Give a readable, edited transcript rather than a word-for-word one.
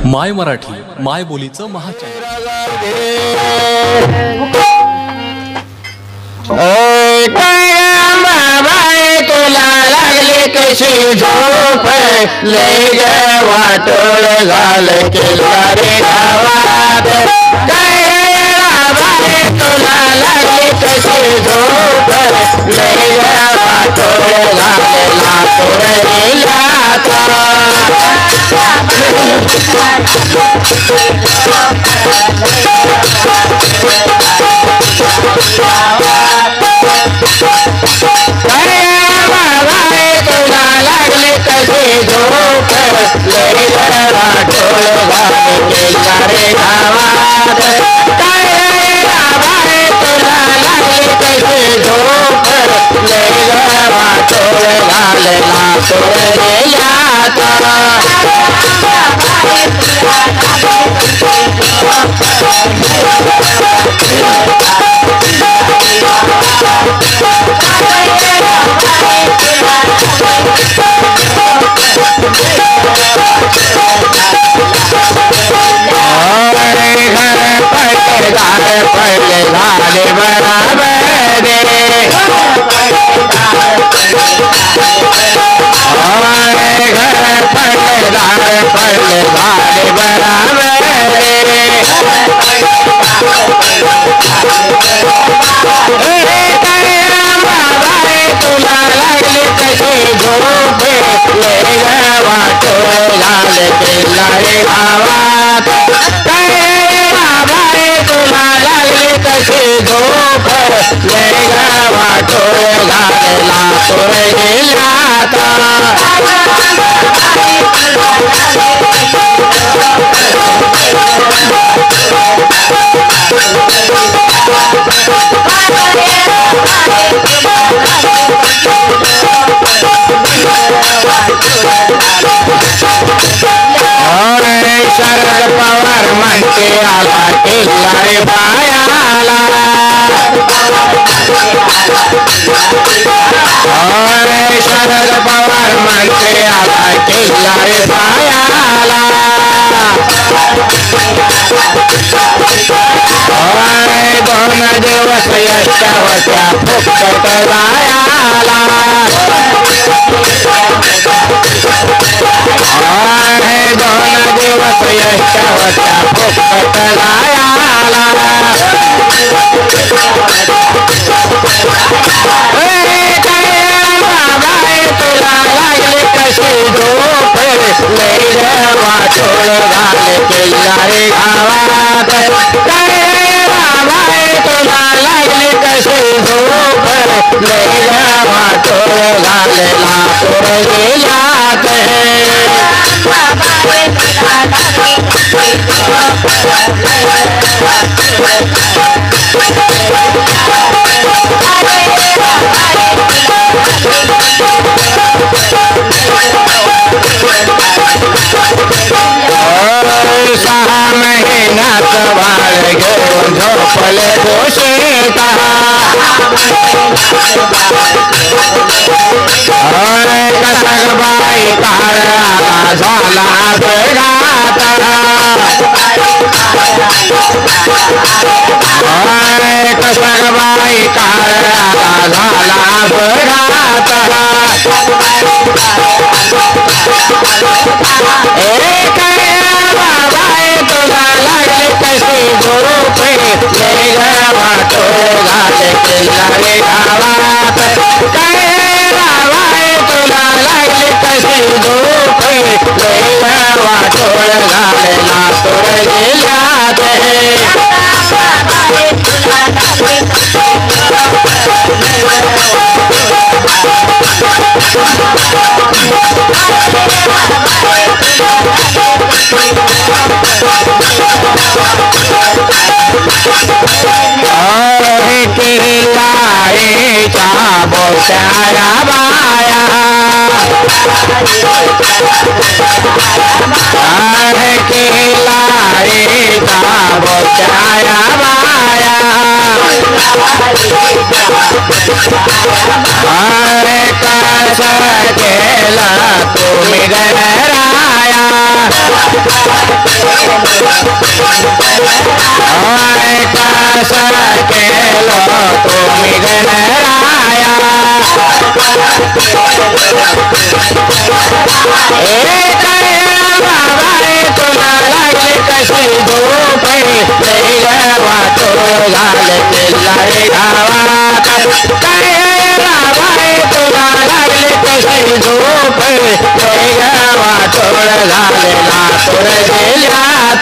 My Marathi माय बोलीचं महाचॅनल। तुला लागली कशी झोप लय ग वाटोळ झालं केला रे गावात तुला लागली कशी झोप लय ग वाटोळ झालेला तोरलेला तुला लागली कशी झोप लय ग वाटोळ झालं केला रे गावात तुला लागली कशी झोप लय ग वाटोळ झालेला तोरलेला पहले झाले बराबर घर पहले झाले बराबर तुला लागली कशी झोप लय ग वाटोळ झालं केला रे गावात तुला लागली कशी झोप लय ग वाटोळ झालेला तोरलेला शरद पवार म्हणते आला किल्ला रे पायाला शरद पवार म्हणते आला किल्ला रे पायाला दोन दिवस यशा होत्या फुकट जायाला दोन दिवस यशा होत्या फुकट जायाला तुला लागली कशी झोप लय ग वाटोळ झालं केला रे गावात तुला लागली कशी झोप लय ग वाटोळ झालेला तोरलेला सहा महिन्यात बाळ घेऊन झोपले गोशेता कसबाई काळा झाला बेगात कसबाई काळा झाला बेगात तुला लागली कशी झोप लय ग वाटोळ झालं केला रे गावात तुला लागली कशी झोप लय ग वाटोळ झालेला तोरलेला बोचाया बाया केला रे बोचाया बाया कस केला तुम्ही गराया कसा केलो तुम्ही गणराया बाबा रे तुला लागले कशी झोप वाटो झाले किल्लारे गावात काय बाबा रे तुला लागले कशी झोप वाटो झाले लातूर जिल्ह्यात